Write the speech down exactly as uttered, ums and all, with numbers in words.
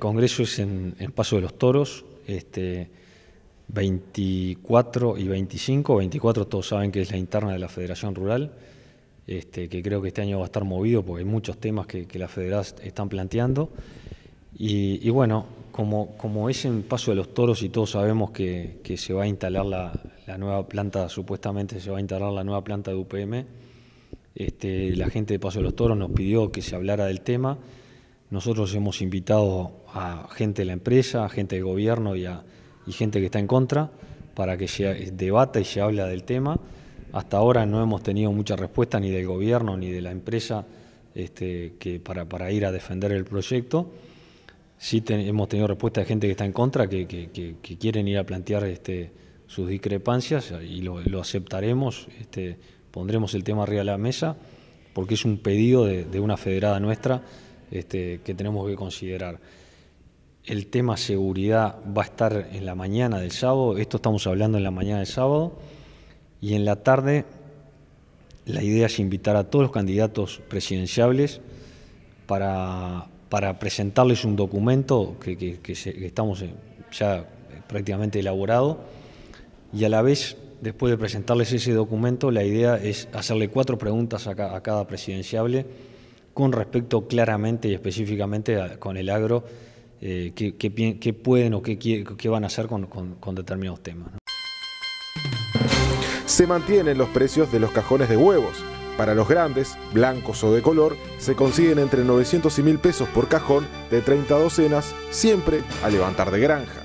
Congreso es en, en Paso de los Toros, este, veinticuatro y veinticinco. veinticuatro todos saben que es la interna de la Federación Rural, este, que creo que este año va a estar movido porque hay muchos temas que, que las federadas están planteando. Y, y bueno, como, como es en Paso de los Toros y todos sabemos que, que se va a instalar la, la nueva planta, supuestamente se va a instalar la nueva planta de U P M, este, la gente de Paso de los Toros nos pidió que se hablara del tema. Nosotros hemos invitado a gente de la empresa, a gente del gobierno y, a, y gente que está en contra para que se debata y se hable del tema. Hasta ahora no hemos tenido mucha respuesta ni del gobierno ni de la empresa este, que para, para ir a defender el proyecto. Sí ten, hemos tenido respuesta de gente que está en contra, que, que, que, que quieren ir a plantear este, sus discrepancias y lo, lo aceptaremos, este, pondremos el tema arriba de la mesa porque es un pedido de, de una federada nuestra este, que tenemos que considerar. El tema seguridad va a estar en la mañana del sábado, esto estamos hablando en la mañana del sábado, y en la tarde la idea es invitar a todos los candidatos presidenciables para, para presentarles un documento que, que, que, se, que estamos ya prácticamente elaborado, y a la vez, después de presentarles ese documento, la idea es hacerle cuatro preguntas a, ca, a cada presidenciable con respecto claramente y específicamente a, con el agro, eh, qué, qué, qué pueden o qué, qué van a hacer con, con, con determinados temas, ¿no? Se mantienen los precios de los cajones de huevos. Para los grandes, blancos o de color, se consiguen entre novecientos y mil pesos por cajón de treinta docenas, siempre a levantar de granja.